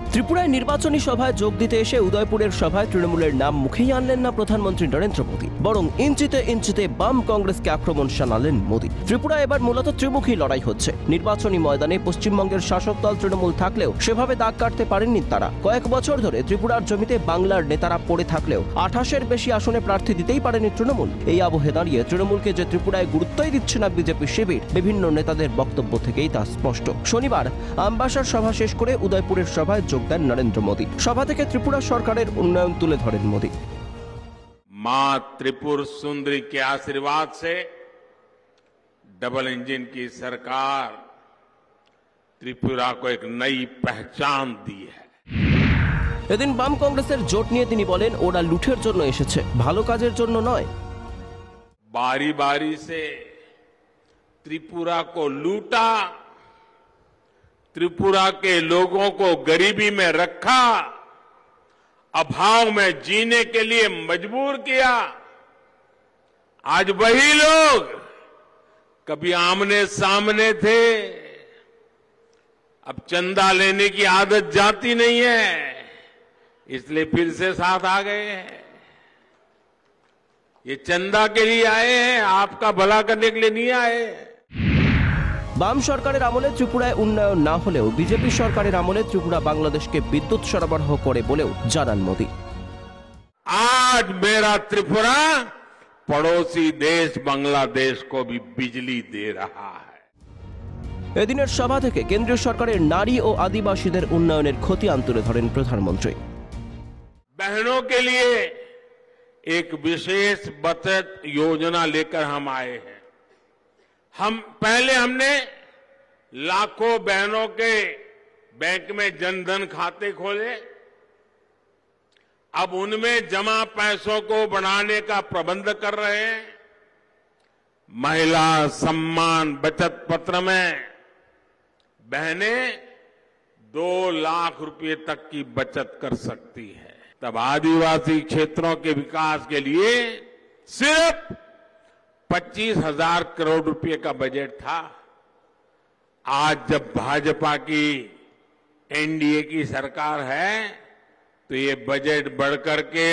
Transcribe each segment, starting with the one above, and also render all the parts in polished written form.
ত্রিপুরায় নির্বাচনী সভায় যোগ দিতে এসে উদয়পুরের সভায় তৃণমূলের নাম মুখেই আনলেন না প্রধানমন্ত্রী নরেন্দ্র মোদী, বরং ইঞ্চিতে ইঞ্চিতে বাম কংগ্রেসকে আক্রমণ শানালেন মোদী। ত্রিপুরা এবার মূলত ত্রিমুখী লড়াই হচ্ছে। নির্বাচনী ময়দানে পশ্চিমবঙ্গের শাসক দল তৃণমূল থাকলেও সেভাবে দাগ কাটতে পারেননি তারা। কয়েক বছর ধরে ত্রিপুরার জমিতে বাংলার নেতারা পড়ে থাকলেও 28-এর বেশি আসনে প্রার্থী দিতেই পারেনি তৃণমূল। এই আবহে দাঁড়িয়ে তৃণমূলকে যে ত্রিপুরায় গুরুত্বই দিচ্ছে না বিজেপি শিবির, বিভিন্ন নেতাদের বক্তব্য থেকেই তা স্পষ্ট। শনিবার আমবাসার সভা শেষ করে উদয়পুরের সভায় যোগ দেন নরেন্দ্র মোদী। সভা থেকে ত্রিপুরা সরকারের উন্নয়ন তুলে ধরেন মোদী। मां त्रिपुर सुंदरी के आशीर्वाद से डबल इंजन की सरकार त्रिपुरा को एक नई पहचान दी है। এদিন বাম কংগ্রেসের জোট নিয়ে তিনি বলেন, ওরা লুঠের জন্য এসেছে, ভালো কাজের জন্য নয়। बारी बारी से त्रिपुरा को लूटा, त्रिपुरा के लोगों को गरीबी में रखा, अभाव में जीने के लिए मजबूर किया। आज वही लोग कभी आमने सामने थे, अब चंदा लेने की आदत जाती नहीं है, इसलिए फिर से साथ आ गए हैं। ये चंदा के लिए आए हैं, आपका भला करने के लिए नहीं आए। বাম সরকারের আমলে ত্রিপুরায় উন্নয়ন না হলেও বিজেপি সরকারের আমলে ত্রিপুরা বাংলাদেশকে বিদ্যুৎ সরবরাহ করে বলেও জানান মোদী। आज मेरा त्रिपुरा पड़ोसी देश बांग्लादेश को भी बिजली दे रहा है। এদিনের সভা থেকে কেন্দ্রীয় সরকারের নারী ও আদিবাসীদের উন্নয়নের খতিয়ান তুলে ধরেন প্রধানমন্ত্রী। बहनों के लिए एक विशेष बचत योजना लेकर हम आए हैं। हमने लाखों बहनों के बैंक में जनधन खाते खोले, अब उनमें जमा पैसों को बढ़ाने का प्रबंध कर रहे हैं। महिला सम्मान बचत पत्र में बहनें 2 लाख रुपए तक की बचत कर सकती है। तब आदिवासी क्षेत्रों के विकास के लिए सिर्फ 25,000 करोड़ रुपए का बजट था। आज जब भाजपा की एनडीए की सरकार है तो ये बजट बढ़कर के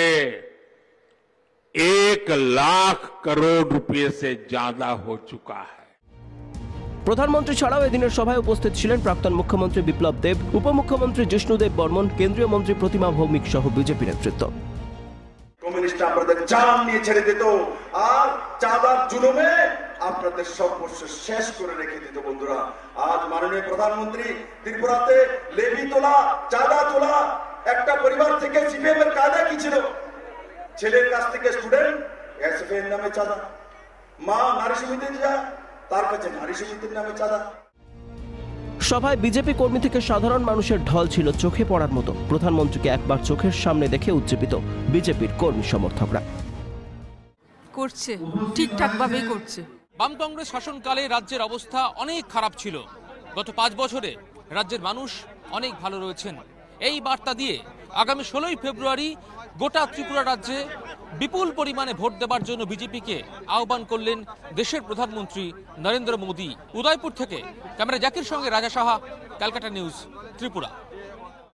1 लाख करोड़ रुपए से ज्यादा हो चुका है। প্রধানমন্ত্রী ছাড়াও এদিনের সভায় উপস্থিত ছিলেন প্রাক্তন মুখ্যমন্ত্রী বিপ্লব দেব, উপমুখ্যমন্ত্রী জিষ্ণুদেব বর্মন, কেন্দ্রীয় মন্ত্রী প্রতিমা ভৌমিক সহ বিজেপি নেতৃত্ব। কমিউনিস্টরা আপনাদের জান নিয়ে ছেড়ে দিত, আর চাঁদার জুলুমে আপনাদের সর্বস্ব শেষ করে রেখে দিত। বন্ধুরা, আজ মাননীয় প্রধানমন্ত্রী ত্রিপুরাতে লেভি তোলা, চাঁদা তোলা, একটা পরিবার থেকে সিপিএম এর কায়দা কি ছিল? ছেলের কাছ থেকে স্টুডেন্ট এসএফএর নামে চাঁদা, মা নারী সমিতিতে যা, তার কাছে নারী সমিতির নামে চাঁদা। সভায় বিজেপি কর্মী থেকে সাধারণ মানুষের ঢল ছিল চোখে পড়ার মতো। প্রধানমন্ত্রীকে একবার চোখের সামনে দেখে উজ্জীবিত বিজেপির কর্মী সমর্থকরা। করছে, ঠিকঠাক ভাবেই করছে। বাম কংগ্রেস শাসনকালে রাজ্যের অবস্থা অনেক খারাপ ছিল। গত 5 বছরে রাজ্যের মানুষ অনেক ভালো রয়েছেন। এই বার্তা দিয়ে আগামী 16ই ফেব্রুয়ারি গোটা ত্রিপুরা রাজ্যে বিপুল পরিমাণে ভোট দেবার জন্য বিজেপিকে আহ্বান করলেন দেশের প্রধানমন্ত্রী নরেন্দ্র মোদী। উদয়পুর থেকে ক্যামেরা জাকির সঙ্গে রাজা সাহা, ক্যালকাটা নিউজ, ত্রিপুরা।